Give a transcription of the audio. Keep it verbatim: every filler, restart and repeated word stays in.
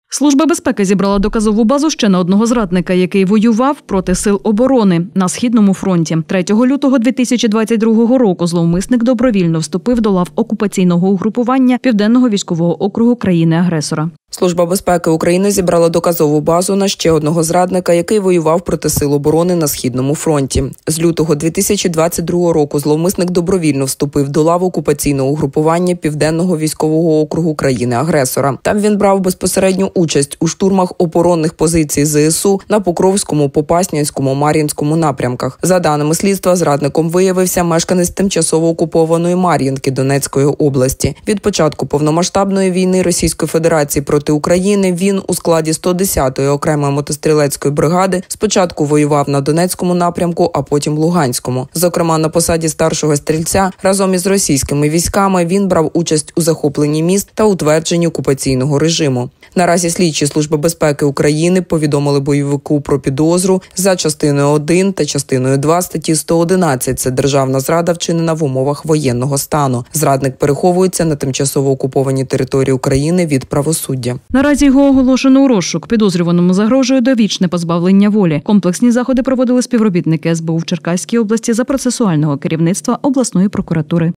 Служба безпеки зібрала доказову базу ще на одного зрадника, який воював проти сил оборони на Східному фронті. третього лютого дві тисячі двадцять другого року зловмисник добровільно вступив до лав окупаційного угрупування Південного військового округу країни-агресора. Служба безпеки України зібрала доказову базу на ще одного зрадника, який воював проти сил оборони на Східному фронті. З лютого дві тисячі двадцять другого року зловмисник добровільно вступив до лав окупаційного угрупування Південного військового округу країни-агресора. Там він брав безпосередню участь у штурмах оборонних позицій зе ес у на Покровському, Попаснянському, Мар'їнському напрямках. За даними слідства, зрадником виявився мешканець тимчасово окупованої Мар'їнки Донецької області. Від початку повномасштабної війни Російської Федерації проти України він у складі сто десятої окремої мотострілецької бригади спочатку воював на Донецькому напрямку, а потім Луганському. Зокрема, на посаді старшого стрільця разом із російськими військами він брав участь у захопленні міст та утвердженні окупаційного режиму. Наразі слідчі Служби безпеки України повідомили бойовику про підозру за частиною один та частиною два статті сто одинадцять. Це державна зрада, вчинена в умовах воєнного стану. Зрадник переховується на тимчасово окупованій території України від правосуддя. Наразі його оголошено у розшук. Підозрюваному загрожує довічне позбавлення волі. Комплексні заходи проводили співробітники ес бе у в Черкаській області за процесуального керівництва обласної прокуратури.